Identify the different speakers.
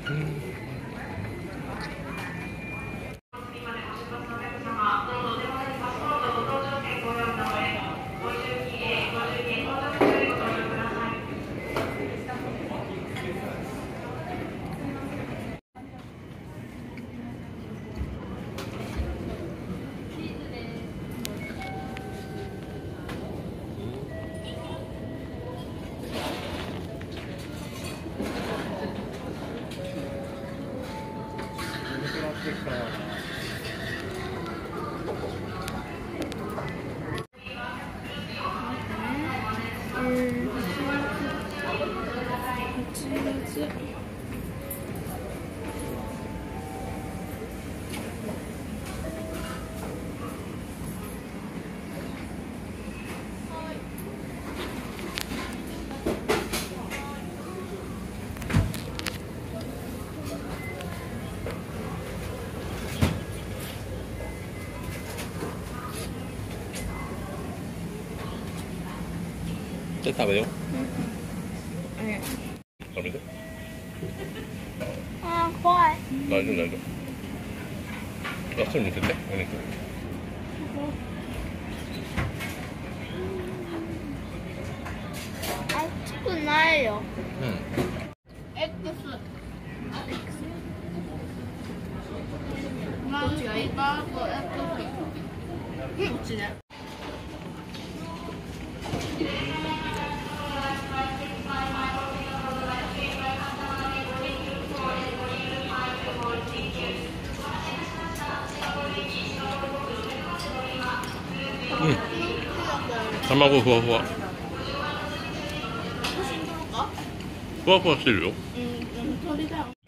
Speaker 1: じゃあ食べよう。食べて。
Speaker 2: あー、怖い。
Speaker 1: 大丈夫大丈夫。あ、それ見せて、お肉。
Speaker 2: 熱くないよ。
Speaker 1: うん。
Speaker 2: X。どっちがいいかと X。こっちね。
Speaker 1: うん。卵ふわふわ。ふわふわしてるよ。
Speaker 2: うん、鳥だよ。